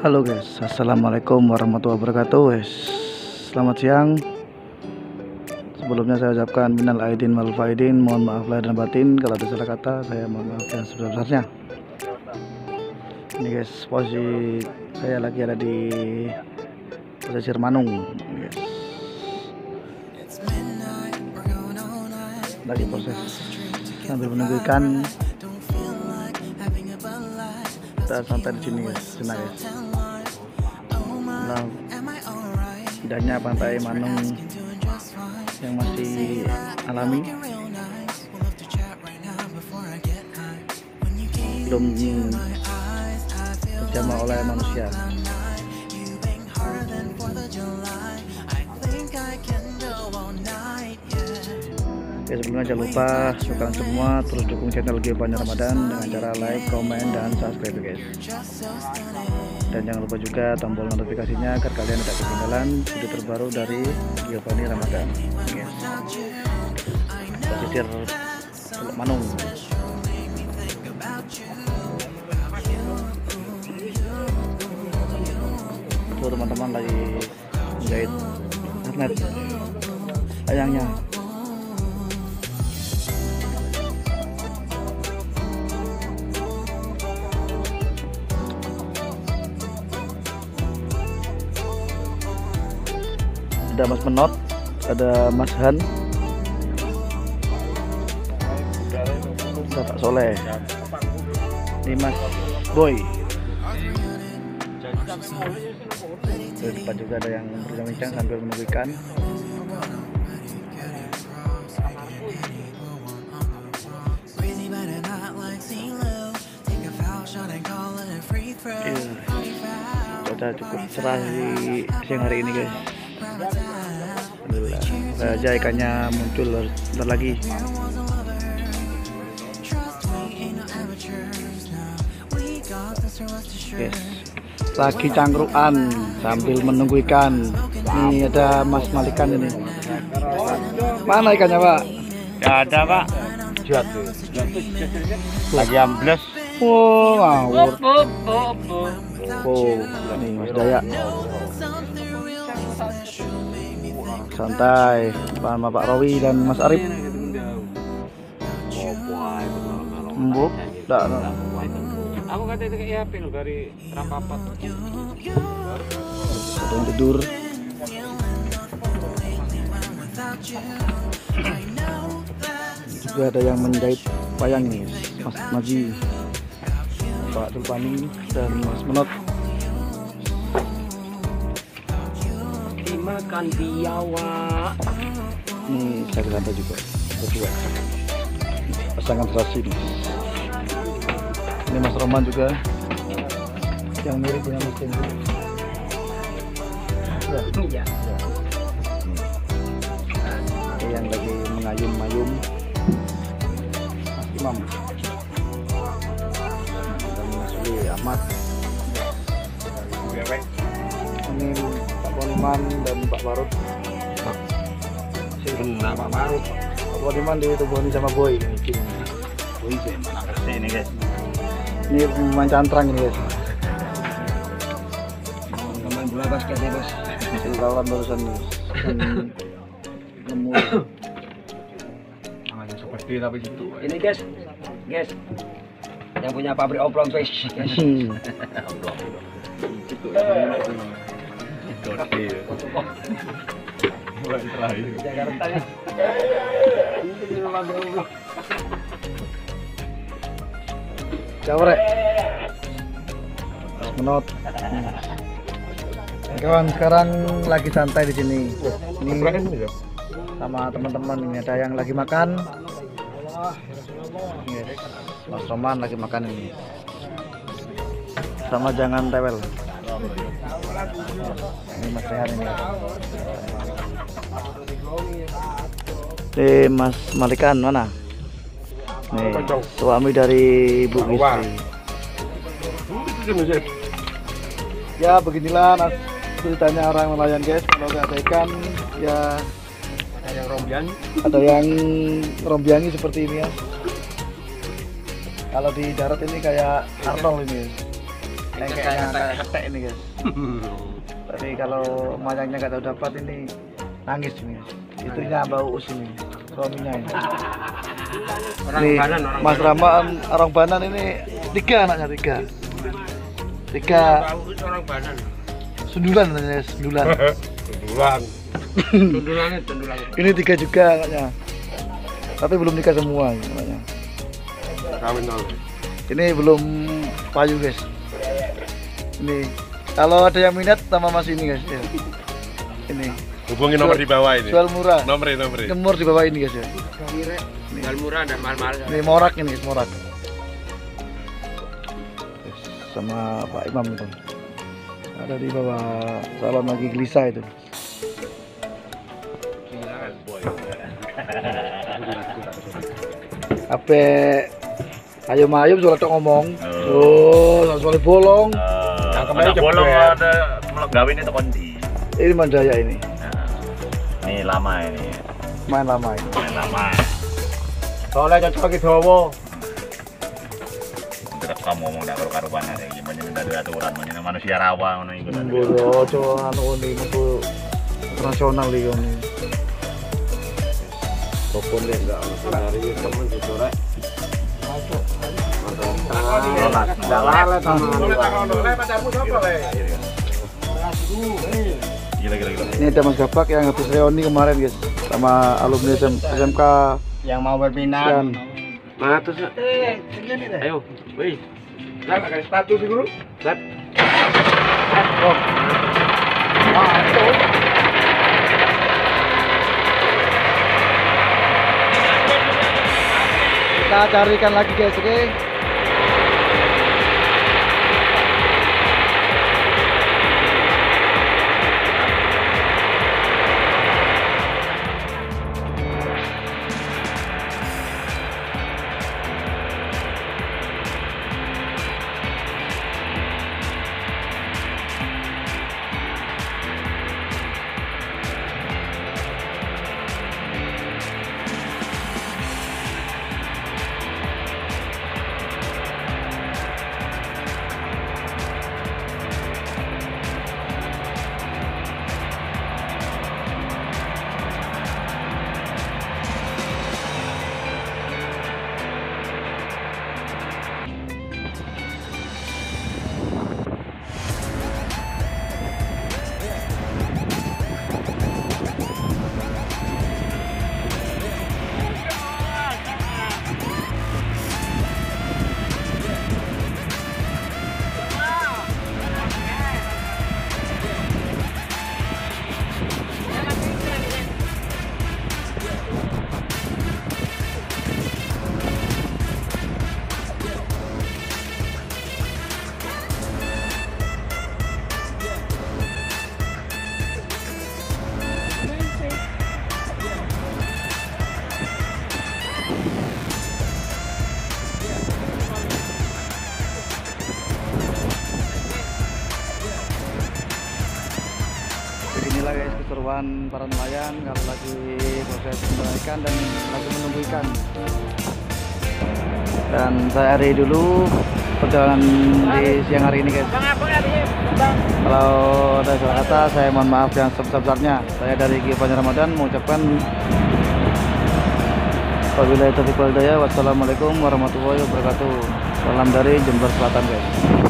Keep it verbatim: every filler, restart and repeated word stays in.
Halo guys, assalamualaikum warahmatullahi wabarakatuh guys. Selamat siang. Sebelumnya saya ucapkan minal aidin wal faidin, mohon maaf lahir dan batin kalau ada salah kata, saya mohon maaf yang sebesar-besarnya. Ini guys, posisi saya lagi ada di pesisir Manung guys. Lagi proses sambil menunggu ikan. Kita santai di sini guys, senang guys. Nah, indahnya pantai Manung yang masih alami, belum terjamah oleh manusia. Oke, sebelumnya jangan lupa suka semua, terus dukung channel Geopannya Ramadan dengan cara like, komen, dan subscribe guys. Dan jangan lupa juga tombol notifikasinya agar kalian tidak ketinggalan video terbaru dari Geopannya Ramadan guys. Pesisir Teluk Manung. Tuh teman-teman lagi menjahit internet sayangnya. Ada Mas Menot, ada Mas Han, ada Pak Soleh, ini Mas Boy. Di depan juga ada yang berbincang sambil menunggu ikan. Iya, cuaca cukup cerah di siang hari ini guys. Alhamdulillah, aja ikannya muncul bentar lagi. Yes. Lagi cangkruan sambil menunggu ikan. Ini ada Mas Malikan ini. Mana ikannya Pak? Gak ada Pak. Jatuh. Lagi ambles. Wow, ngawur. Oh, ini Mas Dayak. Santai sama Pak Rowi dan Mas Arif. Mbok, enggak. Aku kata itu kayak apa lo dari Rampapat. Ada yang tidur. Juga ada yang menjahit wayang nih, Mas Maji, Pak Tulpani, dan Mas Menot. Makan biawak. Ini saya santai juga, berdua. Pasangan serasi nih. Ini Mas Roman juga, yang mirip dengan Mas Kenzo. Ya, Iya. Ini yang lagi mengayun-mayun Mas Imam dan Mas Uli Ahmad. Ini Pak Boniman dan Pak Barut. Benar Pak Marut. Pak Boniman ditubuhin sama Boy. Boy mana kerja ini guys. Ini pemain cantrang ini guys. Pemain bola basket ya bos. Lawan barusan nih. Nemu. Namanya seperti tapi situ. Ini guys, guys, yang punya pabrik oblong fish. Hmm. Mulai terakhir. Jakarta ya. Caprek. Menot. Kawan sekarang lagi santai di sini. Ini sama teman-teman ini ada yang lagi makan. Yes. Mas Roman lagi makan ini. Sama jangan tewel. Ini Mas Rehan ini. Eh Mas Malikan mana? Nih, suami dari Bu Istri. Ya beginilah nas ceritanya orang nelayan guys. Kalau nggak ada ikan ya Yang rombian. ada yang rombiangi seperti ini ya. Kalau di darat ini kayak Arnold ini. kayak ketek ini guys. Tapi kalau mayangnya nggak tahu dapat ini nangis ini. Itunya bau us ini, suaminya ini. Orang Ini Banan, orang Mas Rama orang Banan ini tiga anaknya tiga. Tiga orang Banan. sundulan namanya sundulan. Tundulan. Tundulan itu tundulan. Ini tiga juga anaknya. Tapi belum nikah semua anaknya. Kawin nol. Ini belum payu guys. Ini kalau ada yang minat sama Mas ini guys ya. Ini Hubungi nomor di bawah ini. jual murah. Nomor nomor. Nomor di bawah ini guys ya. Jual murah dan mahal-mahal. Ini morak ini guys, morak. Guys, sama Pak Imam itu. Ada di bawah salon lagi gelisah itu. Ape ayo mayu soal tok ngomong. Oh, soal bolong. Yang kemarin bolong ada gawe ini tekan di. Ini Manjaya ini. Ini lama ini. Main lama ini. Main lama. Soalnya cocok lagi dawa. Terus kamu ngomong dak karo-karuan ada iki menyen dari aturan menyen manusia rawa ngono iku. Boyo coba anu ini itu internasional iki ini. Pokoknya enggak dari temen dicorek. Enggak lalet Gila gila gila. Ini ada Mas Gapak yang habis reuni kemarin guys sama alumni S M K Yang mau berminat. dan Mana tuh? Eh, ayo, wih. Lap, pakai sepatu sih guru. Lap. oh. Kita carikan lagi guys, oke? Okay? Inilah guys keseruan para nelayan kalau lagi proses ikan dan lagi menunggu ikan. Dan saya hari dulu perjalanan di siang hari ini guys. Kalau ada salah kata saya mohon maaf yang sebesar-besarnya. Saya dari G P Ramadan mengucapkan wabillahi taufiq wal hidayah. Wassalamualaikum warahmatullahi wabarakatuh. Salam dari Jember Selatan guys.